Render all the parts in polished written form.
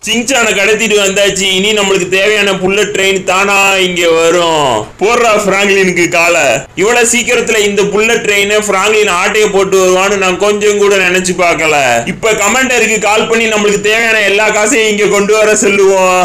சிங்சானை கடத்திட்டு வந்தாச்சு. இனி நம்மளுக்கு தேவையான புல்லட் ட்ரெயின் தானா இங்க வரும். போடுறா பிராங்க்லினுக்கு காலை. இவ்வளவு சீக்கிரத்துல இந்த புல்லட் ட்ரெயின் பிராங்க்லின் ஆட்டைய போட்டு வருவான்னு நான் கொஞ்சம் கூட நினைச்சு பார்க்கல. இப்ப கமாண்டருக்கு கால் பண்ணி நம்மளுக்கு தேவையான எல்லா காசையும் இங்க கொண்டு வர சொல்லுவோம்.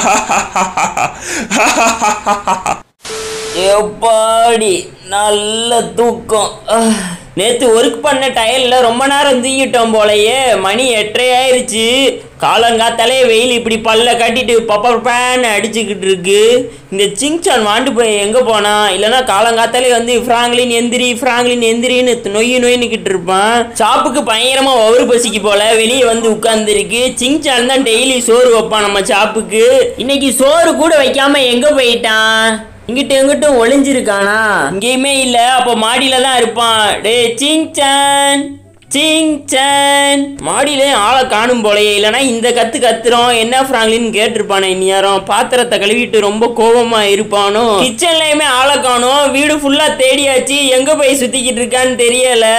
எப்பாடி நல்ல தூக்கம். நேற்று ஒர்க் பண்ண டயலில் ரொம்ப நேரம் தூங்கிட்டோம் போலையே. மணி 8:30 ஆயிடுச்சு. காலங்காத்தாலே வெயில் இப்படி பல்ல கட்டிட்டு பப்பர் பேன் அடிச்சுக்கிட்டு இருக்கு. இந்த சிங்சான் வாண்டு போய் எங்கே போனா? இல்லைன்னா காலங்காத்தாலே வந்து ஃப்ராங்க்லின் எந்திரின்னு நொய்னுக்கிட்டு இருப்பான். சாப்புக்கு பயங்கரமாக ஒவ்வொரு பசிக்கு போல வெளியே வந்து உட்கார்ந்துருக்கு. சிங்சான் தான் டெய்லி சோறு வைப்பான் நம்ம சாப்புக்கு. இன்னைக்கு சோறு கூட வைக்காம எங்கே போயிட்டான்? இங்கிட்டும் ஒளிஞ்சிருக்கானா? இங்கேயுமே இல்ல. அப்ப மாடியில தான் இருப்பான். டே சிங்சான் மாடியில ஆளை காணும் போலையே. இல்லைன்னா இந்த கத்துறோம் என்ன பிராங்க்லின் கேட்டிருப்பானே. இந்நேரம் பாத்திரத்தை கழுவிட்டு ரொம்ப கோபமா இருப்பானோ. கிச்சன்லயுமே ஆளை காணும். வீடு ஃபுல்லா தேடியாச்சு. எங்க போய் சுத்திக்கிட்டு இருக்கான்னு தெரியல.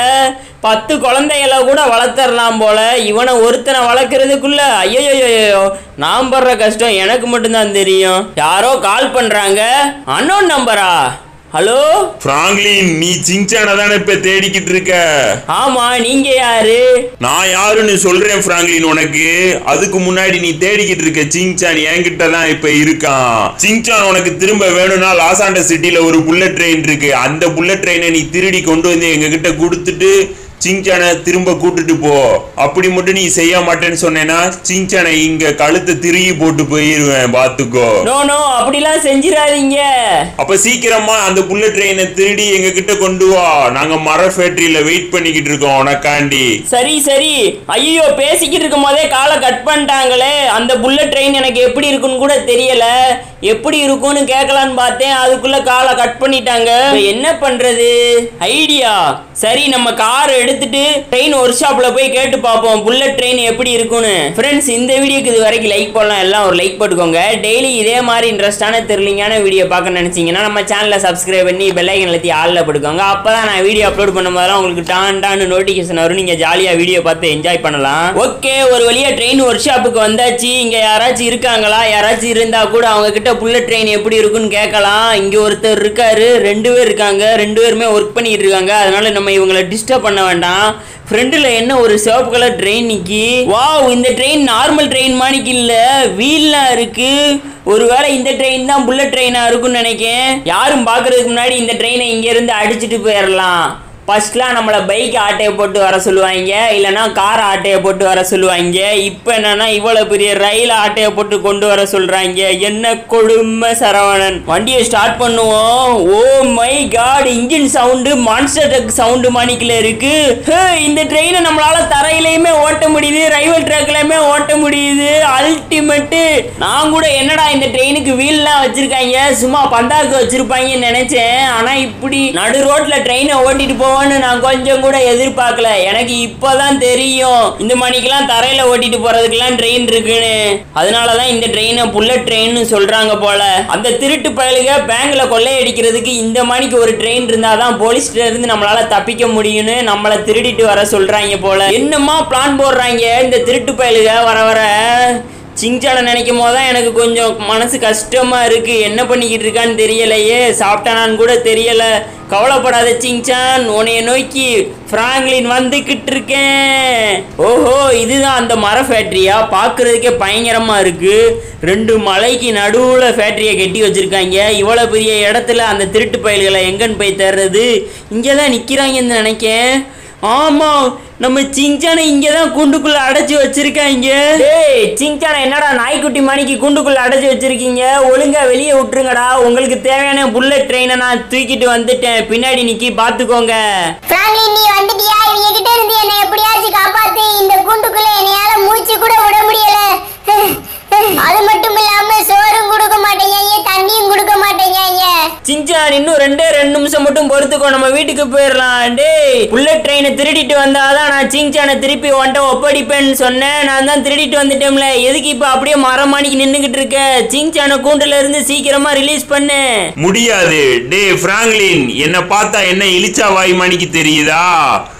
10 குழந்தைகளை கூட வளர்த்தரலாம் போல. இவனை ஒருத்தனை வளர்க்கறதுக்குள்ள ஐயோ நான் படுற கஷ்டம் எனக்கு மட்டும்தான் தெரியும். யாரோ கால் பண்றாங்க. அன்னோன் நம்பரா? ஹலோ பிராங்க்லின், நீ சிங்சானை தானே இப்ப தேடிக்கிட்டு இருக்க? ஆமா, நீங்க யாரு? நான் யாருன்னு சொல்றேன் பிராங்க்லின் உனக்கு. அதுக்கு முன்னாடி நீ தேடிக்கிட்டு இருக்க சிங்சான் என்கிட்ட தான் இப்ப இருக்கான். சிங்சான் உனக்கு திரும்ப வேணும்னா லாஸ் ஆண்டஸ் சிட்டில ஒரு புல்லட் ட்ரெயின் இருக்கு. அந்த புல்லட் ட்ரெயினை நீ திருடி கொண்டு வந்து எங்க கிட்ட கொடுத்துட்டு சிங்சானை திரும்ப கூட்டிட்டு போ. அப்படி மட்டும் நீ செய்ய மாட்டேன்னு சொன்னேன்னா சிங்சானை இங்க கழுத்தை திருகி போட்டு போயிருவேன், பாத்துக்கோ. நோ அப்படிலாம் செஞ்சிடாதீங்க. அப்ப சீக்கிரமா அந்த புல்லட் ட்ரெயினை திருடி எங்க கிட்ட கொண்டு வா. நாங்க மர ஃபேக்டரியில வெயிட் பண்ணிக்கிட்டு இருக்கோம் உனக்காண்டி. சரி. ஐயோ, பேசிக்கிட்டு இருக்கும் போதே காலை கட் பண்ணிட்டாங்களே. அந்த புல்லட் ட்ரெயின் எனக்கு எப்படி இருக்குன்னு கூட தெரியல. எப்படி இருக்கும்னு கேட்கலான்னு பார்த்தேன். அதுக்குள்ள காலை கட் பண்ணிட்டாங்க. என்ன பண்றது? ஐடியா. சரி, நம்ம கார் எடுத்துட்டு ட்ரெயின் ஒர்க் ஷாப்ல போய் கேட்டு பார்ப்போம் புல்லட் ட்ரெயின் எப்படி இருக்குன்னு. ஃப்ரெண்ட்ஸ், இந்த வீடியோக்கு இது வரைக்கும் லைக் பண்ணலாம். எல்லாம் ஒரு லைக் போட்டுக்கோங்க. டெய்லி இதே மாதிரி இன்ட்ரெஸ்டான த்ரில்லிங்கான வீடியோ பார்க்க நினைச்சீங்கன்னா நம்ம சேனலை சப்ஸ்கிரைப் பண்ணி பெல் ஐக்கன் அழுத்தி ஆல்ல போட்டுக்கோங்க. அப்பதான் நான் வீடியோ அப்லோட் பண்ணும்போதெல்லாம் உங்களுக்கு டான்னு நோட்டிஃபிகேஷன் வரும். நீங்க ஜாலியா வீடியோ பார்த்து என்ஜாய் பண்ணலாம். ஓகே, ஒரு வழியா ட்ரெயின் ஒர்க் ஷாப்புக்கு வந்தாச்சு. இங்க யாராச்சும் இருக்காங்களா? யாராச்சும் இருந்தா கூட அவங்க கிட்ட புல்லட் ட்ரெயின் எப்படி இருக்குன்னு கேட்கலாம். இங்க ஒருத்தர் இருக்காரு. 2 பேர் இருக்காங்க. 2 பேருமே ஒர்க் பண்ணிட்டு இருக்காங்க. அதனால நம்ம இவங்களை டிஸ்டர்ப் பண்ண வேண்டாம். ஃப்ரண்ட்ல என்ன ஒரு சிவப்பு கலர் ட்ரெயின் நிக்கி. வாவ், இந்த ட்ரெயின் நார்மல் ட்ரெயின் மாணிக்கு இல்ல, வீல்லாம் இருக்கு. ஒருவேளை இந்த ட்ரெயின் தான் புல்லட் ட்ரெயினா இருக்குன்னு நினைக்கிறேன். யாரும் பாக்குறதுக்கு முன்னாடி இந்த ட்ரெயினை இங்க இருந்து அடிச்சுட்டு போயிடலாம். ஃபர்ஸ்ட்லாம் நம்மளை பைக் ஆட்டையை போட்டு வர சொல்லுவாங்க, இல்லைன்னா கார் ஆட்டையை போட்டு வர சொல்லுவாங்க. இப்போ என்னன்னா இவ்வளோ பெரிய ரயில் ஆட்டையை போட்டு கொண்டு வர சொல்றாங்க. என்ன கொடுமை சரவணன். வண்டியை ஸ்டார்ட் பண்ணுவோம். Oh my god, engine sound monster truck sound மாணிக்கல இருக்கு. இந்த ட்ரெயினை நம்மளால தரையிலையுமே ஓட்ட முடியுது, ரயில்வே ட்ராக்லயுமே ஓட்ட முடியுது. அல்டிமேட்டு. நான் கூட என்னடா இந்த ட்ரெயினுக்கு வீல்லாம் வச்சிருக்காங்க, சும்மா பந்தாக்கு வச்சிருப்பாங்கன்னு நினைச்சேன். ஆனா இப்படி நடு ரோட்ல ட்ரெயினை ஓட்டிட்டு போவோம் நான் கொஞ்சம் கூட எதிர்பார்க்கல. எனக்கு இப்பதான் தெரியும் இந்த மணிக்கெல்லாம் தரையில ஓட்டிட்டு போறதுக்கெல்லாம் ட்ரெயின் இருக்குன்னு. அதனாலதான் இந்த ட்ரெயினை புல்லட் ட்ரெயின் சொல்றாங்க போல. அந்த திருட்டு பயலுக பேங்க்ல கொள்ளையடிக்கிறதுக்கு இந்த மணிக்கு ஒரு ட்ரெயின் இருந்தாதான் போலீஸ்ல இருந்து நம்மளால தப்பிக்க முடியும்னு நம்மளை திருடிட்டு வர சொல்றாங்க போல. என்னமா பிளான் போடுறாங்க இந்த திருட்டு பயலுக. வர சிங்சானை நினைக்கும் போதுதான் எனக்கு கொஞ்சம் மனசு கஷ்டமா இருக்கு. என்ன பண்ணிக்கிட்டு இருக்கான்னு தெரியலையே, சாப்பிட்டானான்னு கூட தெரியல. கவலைப்படாத சிங்சான், உன்னைய நோக்கி பிராங்க்லின் வந்துகிட்டு இருக்கேன். ஓஹோ, இதுதான் அந்த மர ஃபேக்டரியா? பாக்குறதுக்கே பயங்கரமா இருக்கு. 2 மலைக்கு நடுவுல ஃபேக்டரியை கட்டி வச்சிருக்காங்க. இவ்வளவு பெரிய இடத்துல அந்த திருட்டு பயல்களை எங்கன்னு போய் தர்றது? இங்கதான் நிக்கிறாங்கன்னு நினைக்கேன். ஆமா, நம்ம சிங்சானை இங்கதான் கூண்டுக்குள்ள அடைச்சு வச்சிருக்காங்க. டேய் சிங்சானை, என்னடா நாய்க்குட்டி மணிக்கு கூண்டுக்குள்ள அடைச்சு வச்சிருக்கீங்க? ஒழுங்கா வெளியே விட்டுருங்கடா. உங்களுக்கு தேவையான புல்லட் ட்ரெயினை நான் தூக்கிட்டு வந்துட்டேன். பின்னாடி நிக்கி பாத்துக்கோங்க. பிராங்க்லின், நீ வந்துட்டியா? இவங்க கிட்ட இருந்து என்னை எப்படியாச்சும் காப்பாத்து. இந்த கூண்டுக்குள்ள என்னையால மூச்சு கூட விட முடியல. அது மட்டும் இல்லாம சோறும் கொடுக்க மாட்டேங்க, தண்ணியும் கொடுக்க மாட்டேங்க. சிங்சான், இன்னும் 2 நிமிஷம் மட்டும் பொறுத்துக்கோ, நம்ம வீட்டுக்கு போயிடலாம். டேய், புல்லட் ட்ரெயினை திருடிட்டு வந்தாதான் நான் சிங்சானை திருப்பி ஒன்ட்ட ஒப்படைப்பேன்னு சொன்னேன். நான் தான் திருடிட்டு வந்துட்டேன்ல. எதுக்கு இப்ப அப்படியே மரமாணிக்கு நின்னுகிட்டு இருக்க? சிங்சானை கூண்டுல இருந்து சீக்கிரமா ரிலீஸ் பண்ணு. முடியாது. டே பிராங்க்லின், என்ன பார்த்தா என்ன இலிச்சா வாய் மணிக்கு தெரியுதா?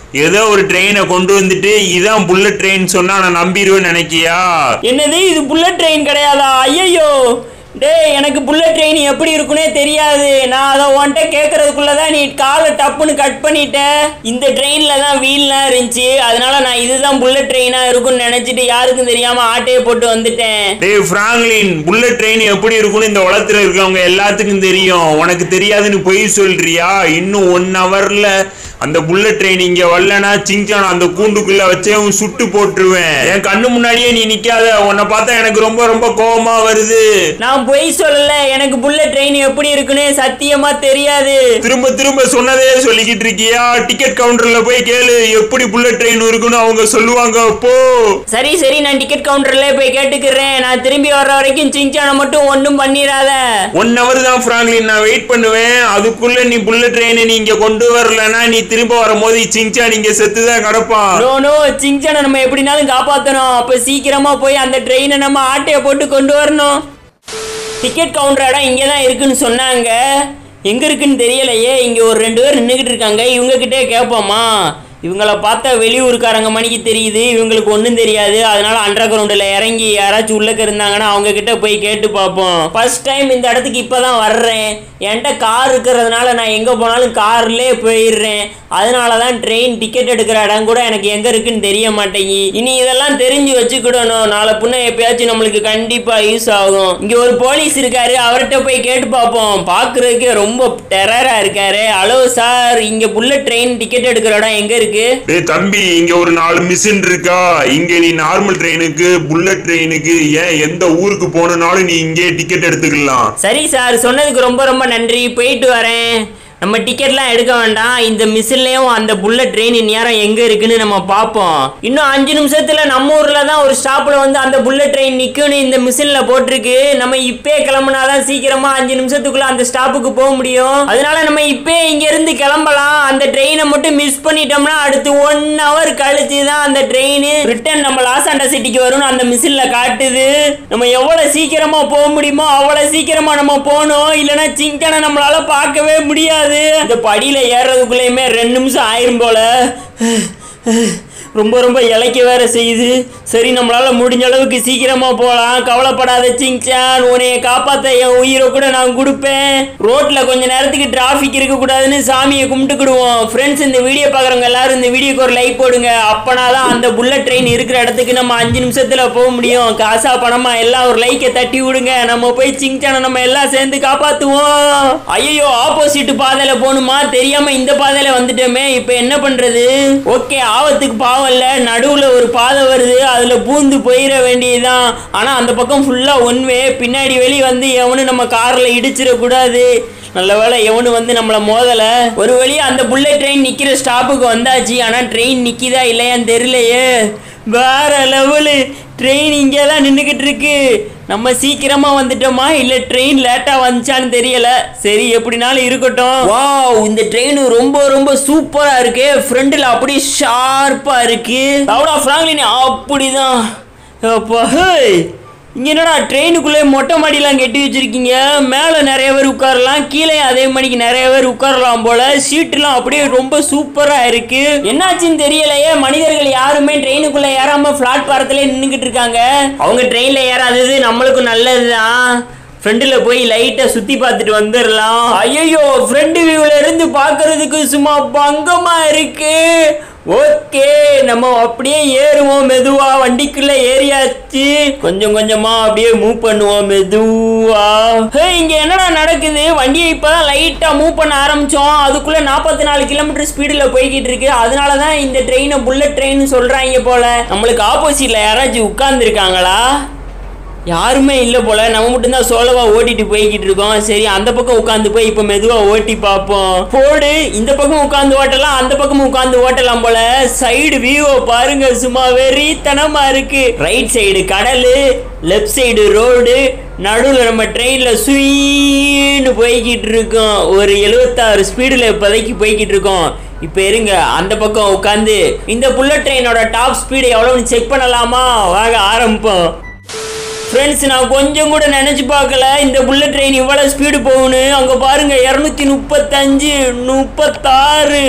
ஏதோ ஒரு ட்ரெயினை கொண்டு வந்துட்டு இதான் புல்லட் ட்ரெயின் சொன்னா நான் நம்பிடுவேன்னு நினைக்கியா? என்னது இது புல்லட் ட்ரெயின் கிடையாதா? ஐயோ டேய், எனக்கு புல்லட் ட்ரெயின் எப்படி இருக்குன்னே தெரியாது. நான் அதை உன்கிட்ட கேட்கறதுக்குள்ளதான் நீ காலை டப்புன்னு கட் பண்ணிட்ட. இந்த ட்ரெயின்ல தான் வீல்லாம் இருந்துச்சு, அதனால நான் இதுதான் புல்லட் ட்ரெயினா இருக்கும்னு நினைச்சிட்டு யாருக்கும் தெரியாம ஆட்டையை போட்டு வந்துட்டேன். டேய் பிராங்க்லின், புல்லட் ட்ரெயின் எப்படி இருக்குன்னு இந்த உலகத்துல இருக்கவங்க எல்லாத்துக்கும் தெரியும். உனக்கு தெரியாதுன்னு பொய் சொல்றியா? இன்னும் 1 ஹவர்ல அந்த புல்லட் ட்ரெயின் இங்க வரலனா சிங்சான் அந்த கூண்டுக்குள்ள வச்சே சுட்டு போட்டுருவேன். என் கண்ணு முன்னாடியே நீ நிக்காத. உன்னை பார்த்தா எனக்கு ரொம்ப ரொம்ப கோபமா வருது. நான் பொய் சொல்லல, எனக்கு புல்லட் ட்ரெயின் எப்படி இருக்குன்னு சத்தியமா தெரியாது. திரும்ப திரும்ப சொன்னதே சொல்லிக்கிட்டு இருக்கியா? டிக்கெட் கவுண்டர்ல போய் கேளு எப்படி புல்லட் ட்ரெயின் இருக்குன்னு அவங்க சொல்லுவாங்க. போ. சரி சரி, நான் டிக்கெட் கவுண்டர்ல போய் கேட்டுக்கிறேன். நான் திரும்பி வர்ற வரைக்கும் சிங்சானை மட்டும் ஒன்றும் பண்ணிடாத. 1 ஹவர் தான் பிராங்க்லின், நான் வெயிட் பண்ணுவேன். அதுக்குள்ள நீ புல்லட் ட்ரெயின் நீ இங்க கொண்டு வரலன்னா நீ திரும்ப வரும்போது சிங்சான் இங்க செத்துதான் கிடப்பான். நோ, சிங்சானை நம்ம எப்படினாலும் காப்பாத்தணும். அப்ப சீக்கிரமா போய் அந்த ட்ரெயினை நம்ம ஆட்டையை போட்டு கொண்டு வரணும். டிக்கெட் கவுண்டர் இடம் இங்கே தான் இருக்குன்னு சொன்னாங்க. எங்கே இருக்குன்னு தெரியலையே. இங்கே ஒரு 2 பேர் நின்றுக்கிட்டு இருக்காங்க. இவங்ககிட்டே கேட்போமா? இவங்கள பார்த்தா வெளியூருக்காரங்க மணிக்கு தெரியுது, இவங்களுக்கு ஒன்றும் தெரியாது. அதனால அண்டர் கிரவுண்டில் இறங்கி யாராச்சும் உள்ளக்க இருந்தாங்கன்னா அவங்க கிட்ட போய் கேட்டு பார்ப்போம். ஃபர்ஸ்ட் டைம் இந்த இடத்துக்கு இப்போ தான் வர்றேன். என்கிட்ட கார் இருக்கிறதுனால நான் எங்கே போனாலும் கார்லேயே போயிடுறேன். அதனால தான் ட்ரெயின் டிக்கெட் எடுக்கிற இடம் கூட எனக்கு எங்கே இருக்குன்னு தெரிய மாட்டேங்கி. இனி இதெல்லாம் தெரிஞ்சு வச்சுக்கிடணும். நாளை பின்ன எப்பயாச்சும் நம்மளுக்கு கண்டிப்பாக யூஸ் ஆகும். இங்கே ஒரு போலீஸ் இருக்காரு, அவர்கிட்ட போய் கேட்டு பார்ப்போம். பார்க்குறதுக்கே ரொம்ப டெரராக இருக்காரு. ஹலோ சார், இங்கே புல்லட் ட்ரெயின் டிக்கெட் எடுக்கிற இடம் எங்கே இருக்கு? தம்பி, இங்க ஒரு 4 மிஷின் இருக்கா. இங்க நீ நார்மல் ட்ரெயினுக்கு புல்லட் ட்ரெயினுக்கு ஏன் எந்த ஊருக்கு போனாலும் நீ இங்கே டிக்கெட் எடுத்துக்கலாம். சரி சார், சொன்னதுக்கு ரொம்ப ரொம்ப நன்றி. போயிட்டு வரேன். நம்ம டிக்கெட்லாம் எடுக்க வேண்டாம். இந்த மிஷின்லயும் அந்த புல்லட் ட்ரெயின் நேரம் எங்க இருக்குன்னு நம்ம பார்ப்போம். இன்னும் 5 நிமிஷத்துல நம்ம ஊர்ல தான் ஒரு ஸ்டாப்ல வந்து அந்த புல்லட் ட்ரெயின் நிக்குன்னு இந்த மிஷின்ல போட்டிருக்கு. நம்ம இப்பே கிளம்புனாதான் சீக்கிரமா 5 நிமிஷத்துக்குள்ள அந்த ஸ்டாப்புக்கு போக முடியும். அதனால நம்ம இப்பே இங்க இருந்து கிளம்பலாம். அந்த ட்ரெயினை மட்டும் மிஸ் பண்ணிட்டோம்னா அடுத்து 1 ஹவர் கழிச்சு தான் அந்த ட்ரெயின் ரிட்டர்ன் நம்ம லாஸ் ஆண்டர்ஸ் சிட்டிக்கு வரும்னு அந்த மிஷின்ல காட்டுது. நம்ம எவ்வளவு சீக்கிரமா போக முடியுமோ அவ்வளவு சீக்கிரமா நம்ம போகணும். இல்லைன்னா சிங்கானை நம்மளால பார்க்கவே முடியாது. இந்த படியில ஏறதுக்குள்ளேயுமே 2 நிமிஷம் ஆயிரும் போல. ரொம்ப ரொம்ப இலைக்க வேற செய்யுது. சரி, நம்மளால முடிஞ்ச அளவுக்கு சீக்கிரமா போகலாம். கவலைப்படாத சிங்சான், உன்னைய காப்பாத்த என் உயிரை கூட நான் கொடுப்பேன். ரோட்ல கொஞ்ச நேரத்துக்கு டிராபிக் இருக்க கூடாதுன்னு சாமியை கும்பிட்டுக்கிடுவோம். ஃப்ரெண்ட்ஸ், இந்த வீடியோ பாக்குறவங்க எல்லாரும் இந்த வீடியோக்கு ஒரு லைக் போடுங்க. அப்பனாதான் அந்த புல்லட் ட்ரெயின் இருக்கிற இடத்துக்கு நம்ம 5 நிமிஷத்துல போக முடியும். காசா பணமா எல்லாம் ஒரு லைக்கை தட்டி விடுங்க. நம்ம போய் சிங்சானை நம்ம எல்லாம் சேர்ந்து காப்பாத்துவோம். ஐயோ, ஆப்போசிட் பாதையில போகணுமா? தெரியாம இந்த பாதையில வந்துட்டோமே. இப்ப என்ன பண்றது? ஓகே, ஆபத்துக்கு பாவம் இல்ல, நடுவுல ஒரு பாதை வருது, அதுல பூந்து போயிட வேண்டியதுதான். ஆனா அந்த பக்கம் ஃபுல்லா ஒன் வே. பின்னாடி வெளியே வந்து எவனும் நம்ம கார்ல இடிச்சிடக்கூடாது. நல்ல வேளை எவனு வந்து நம்மள மோதல. ஒரு வழியா அந்த புல்லட் ட்ரெயின் நிக்கிற ஸ்டாப்புக்கு வந்தாச்சு. ஆனா ட்ரெயின் நிக்கிதா இல்லையான்னு தெரியலையே. வேற லெவலு. ட்ரெயின் இங்கே தான் நின்றுக்கிட்டு இருக்கு. நம்ம சீக்கிரமா வந்துட்டோமா இல்ல ட்ரெயின் லேட்டா வந்துச்சான்னு தெரியல. சரி, எப்படினாலும் இருக்கட்டும். வாவ், இந்த ட்ரெயின் ரொம்ப ரொம்ப சூப்பரா இருக்கு. ஃப்ரண்ட்ல அப்படியே ஷார்ப்பா இருக்கு. அவ்வளோ பிராங்க்லின் அப்படிதான். இங்க என்னடா ட்ரெயினுக்குள்ளே மொட்டை மாடிலாம் கட்டி வச்சிருக்கீங்க. மேல நிறைய பேர் உட்காரலாம், கீழே அதே மணிக்கு நிறைய பேர் உட்காரலாம் போல. சீட்டுலாம் அப்படியே ரொம்ப சூப்பரா இருக்கு. என்னாச்சுன்னு தெரியலையே. மனிதர்கள் யாருமே ட்ரெயினுக்குள்ள ஏறாம பிளாட்பாரத்திலே நின்றுகிட்டு இருக்காங்க. அவங்க ட்ரெயின்ல ஏறாதது நம்மளுக்கும் நல்லதுதான். ஃப்ரெண்டில் போய் லைட்டை சுற்றி பார்த்துட்டு வந்துடலாம். ஐயோ, ஃப்ரெண்டு வியூவில் இருந்து பார்க்கறதுக்கு சும்மா பங்கமா இருக்கு. ஓகே, நம்ம அப்படியே ஏறுவோம் மெதுவா. வண்டிக்குள்ள ஏறியாச்சு. கொஞ்சம் கொஞ்சமா அப்படியே மூவ் பண்ணுவோம் மெதுவா. இங்க என்னடா நடக்குது? வண்டியை இப்பதான் லைட்டா மூவ் பண்ண ஆரம்பிச்சோம். அதுக்குள்ள 44 கிலோமீட்டர் ஸ்பீடுல போய்கிட்டு இருக்கு. அதனாலதான் இந்த ட்ரெயினை புல்லட் ட்ரெயின் சொல்றாங்க போல. நம்மளுக்கு ஆப்போசிட்ல யாராச்சும் உட்கார்ந்து இருக்காங்களா? யாருமே இல்லை போல. நம்ம மட்டும்தான் சோலவா ஓட்டிட்டு போய்கிட்டு இருக்கோம். சரி, அந்த பக்கம் உட்காந்து போய் இப்ப மெதுவா ஓட்டி பார்ப்போம். போடு, இந்த பக்கம் உட்காந்து ஓட்டலாம், அந்த பக்கமும் உட்காந்து ஓட்டலாம் போல. சைடு வியூவை பாருங்க, சும்மா வெறித்தனமா இருக்கு. ரைட் சைடு கடலு, லெஃப்ட் சைடு ரோடு, நடுவில் நம்ம ட்ரெயின்ல சுயின்னு போய்கிட்டு இருக்கோம். ஒரு 76 ஸ்பீடுல இப்போதைக்கு போய்கிட்டு இருக்கோம். இப்போ இருங்க, அந்த பக்கம் உட்காந்து இந்த புல்லட் ட்ரெயினோட டாப் ஸ்பீடு எவ்வளோன்னு செக் பண்ணலாமா? வாங்க ஆரம்பிப்போம். ஃப்ரெண்ட்ஸ், நான் கொஞ்சம் கூட நினச்சி பார்க்கல இந்த புல்லட் ட்ரெயின் இவ்வளோ ஸ்பீடு போகணும். அங்கே பாருங்க, 235, 36.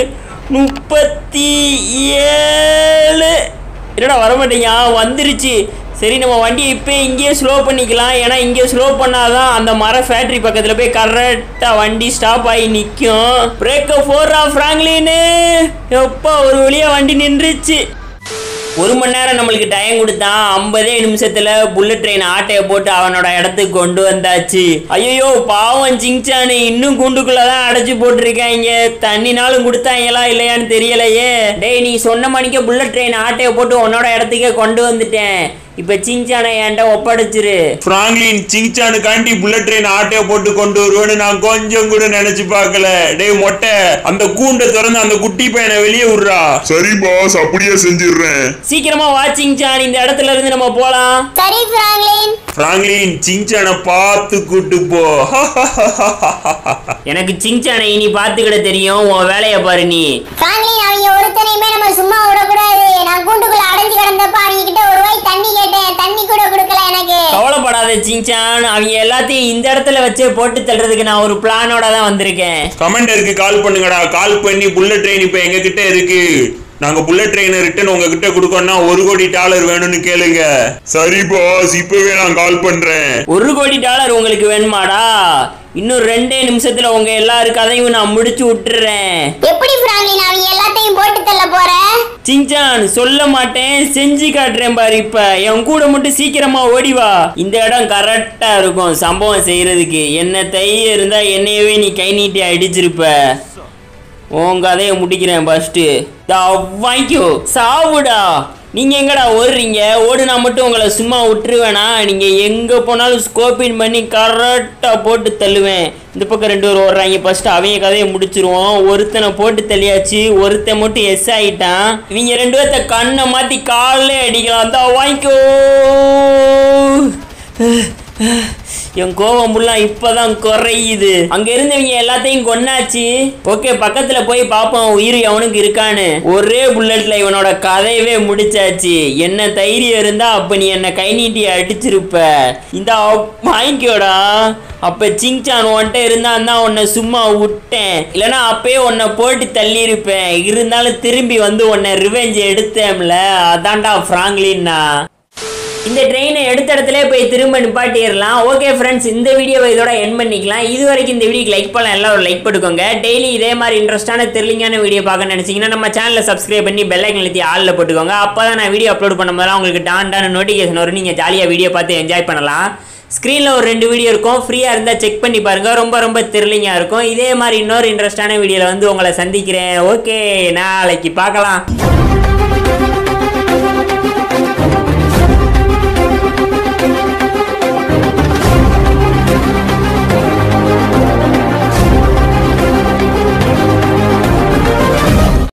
37. என்னடா வர மாட்டேங்க, வந்துருச்சு. சரி, நம்ம வண்டியை இப்போ இங்கேயே ஸ்லோ பண்ணிக்கலாம். ஏன்னா இங்கே ஸ்லோ பண்ணாதான் அந்த மர ஃபேக்ட்ரி பக்கத்தில் போய் கரெக்டாக வண்டி ஸ்டாப் ஆகி நிற்கும். பிரேக்கை போடுறா ஃப்ராங்க்லின். எப்போ ஒரு வழியாக வண்டி நின்றுச்சு. 1 மணி நேரம் நம்மளுக்கு டைம் கொடுத்தான். 50 நிமிஷத்துல புல்லட் ட்ரெயின் ஆட்டையை போட்டு அவனோட இடத்துக்கு கொண்டு வந்தாச்சு. ஐயோ பாவம் சிங்சானு இன்னும் கூண்டுக்குள்ளதான் அடைச்சு போட்டிருக்காங்க. தண்ணினாலும் கொடுத்தாங்களா இல்லையான்னு தெரியலையே. டேய், நீ சொன்ன மணிக்கு புல்லட் ட்ரெயின் ஆட்டையை போட்டு உன்னோட இடத்துக்கே கொண்டு வந்துட்டேன். இப்ப சிங்சானை என்கிட்ட ஒப்படைச்சிரு. பிராங்க்லின், சிங்சானுக்காண்டி புல்லட் ட்ரெயின் ஆட்டையை போட்டு கொண்டு வருவேன்னு நான் கொஞ்சம் கூட நினைச்சு பார்க்கல. டேய் மொட்டை, அந்த கூண்டை திறந்து அந்த குட்டி பையனை வெளியே விடுறா. சரி பாஸ், அப்படியே செஞ்சிடுறேன். சீக்கிரமா வா சிங்சான், இந்த இடத்துல இருந்து நம்ம போலாம். சரி பிராங்க்லின். பிராங்க்லின், சிங்சானை பார்த்து கூட்டு போ. எனக்கு சிங்சானை இனி பார்த்துக்கிட தெரியும். உன் வேலையை பாரு நீ. பிராங்க்லின், அவங்க ஒருத்தனையுமே நம்ம சும்மா விடக்கூடாது. நான் கூண்டுக்குள்ள அடைஞ்சு கிடந்தப்ப அவங்க கிட்ட ஒரு வாய் தண்ணி கேட்டேன், தண்ணி கூட கொடுக்கல எனக்கு. கவலைப்படாத சிங்சான், அவங்க எல்லாத்தையும் இந்த இடத்துல வச்சே போட்டு தள்ளுறதுக்கு நான் ஒரு பிளானோட தான் வந்திருக்கேன். கமாண்டருக்கு கால் பண்ணுங்கடா. கால் பண்ணி புல்லட் ட்ரெயின் இப்ப எங்க கிட்ட இருக்கு, நாங்க புல்லட் ட்ரெயினை ரிட்டர்ன் உங்ககிட்ட கொடுக்கணும்னா $1 கோடி வேணும்னு கேளுங்க. சரி பாஸ், இப்பவே நான் கால் பண்றேன். $1 கோடி உங்களுக்கு வேணுமாடா? இன்னும் 2 நிமிஷத்துல உங்க எல்லாருக்கு அதையும் நான் முடிச்சு விட்டுறேன். எப்படி பிராங்க்லின் அவங்க எல்லாத்தையும் போட்டு தள்ள போற? சிங்சான், சொல்ல மாட்டேன், செஞ்சு காட்டுறேன் பாரு. இப்ப என் கூட மட்டும் சீக்கிரமா ஓடி வா. இந்த இடம் கரெக்டா இருக்கும் சம்பவம் செய்யறதுக்கு. என்ன தைரியம் இருந்தா என்னையவே நீ கை நீட்டி அடிச்சிருப்ப. உங்க கதையை முடிக்கிறேன் ஃபர்ஸ்ட். வாங்கிக்கோ, சாவுடா. நீங்க எங்கடா ஓடுறீங்க? ஓடுனா மட்டும் உங்களை சும்மா விட்டுருவேனா? நீங்க எங்க போனாலும் ஸ்கோப்பின் பண்ணி கரெக்டா போட்டு தள்ளுவேன். இந்த பக்கம் 2 பேர் ஓடுறாங்க. ஃபர்ஸ்ட் அவங்க கதையை முடிச்சிருவோம். ஒருத்தனை போட்டு தள்ளியாச்சு, ஒருத்தன் மட்டும் எஸ் ஆயிட்டான். இவங்க 2 பேர்த்த கண்ணை மாத்தி காலே அடிக்கலாம். தான் வாங்கிக்கோ. என் கோபம் எல்லாம் இப்பதான் குறையுது. அங்க இருந்தவங்க எல்லாத்தையும் கொன்னாச்சு. ஓகே, பக்கத்துல போய் பாப்போம் உயிர் எவனுக்கு இருக்கான்னு. ஒரே புல்லட்ல இவனோட கதையவே முடிச்சாச்சு. என்ன தைரியம் இருந்தா அப்ப நீ என்ன கை நீட்டி அடிச்சிருப்ப. இந்த வாங்கிக்கோடா. அப்ப சிங்சான் உன்கிட்ட இருந்தான் தான் உன்னை சும்மா விட்டேன். இல்லைன்னா அப்பயே உன்னை போட்டு தள்ளி இருப்பேன். இருந்தாலும் திரும்பி வந்து உன்னை ரிவெஞ்ச் எடுத்தேன்ல. அதான்டா பிராங்க்லின்னா. இந்த ட்ரெயினை எடுத்த இடத்துல போய் திரும்ப நிப்பாட்டிடலாம். ஓகே ஃப்ரெண்ட்ஸ், இந்த வீடியோவை இதோட எண்ட் பண்ணிக்கலாம். இது வரைக்கும் இந்த வீடியோக்கு லைக் பண்ணலாம், எல்லாம் ஒரு லைக் போட்டுக்கோங்க. டெய்லி இதே மாதிரி இன்ட்ரெஸ்டான த்ரில்லிங்கான வீடியோ பார்க்க நினைச்சீங்கன்னா நம்ம சேனலை சப்ஸ்கிரைப் பண்ணி பெல் ஐக்கன் அழுத்தி ஆல்ல போட்டுக்கோங்க. அப்போ தான் நான் வீடியோ அப்லோட் பண்ணும்போது உங்களுக்கு டான் நோட்டிஃபிகேஷன் வரும். நீங்கள் ஜாலியாக வீடியோ பார்த்து என்ஜாய் பண்ணலாம். ஸ்க்ரீனில் ஒரு 2 வீடியோ இருக்கும், ஃப்ரீயாக இருந்தால் செக் பண்ணி பாருங்கள். ரொம்ப த்ரில்லிங்காக இருக்கும். இதே மாதிரி இன்னொரு இன்ட்ரெஸ்டான வீடியோவில் வந்து உங்களை சந்திக்கிறேன். ஓகே, நாளைக்கு பார்க்கலாம்.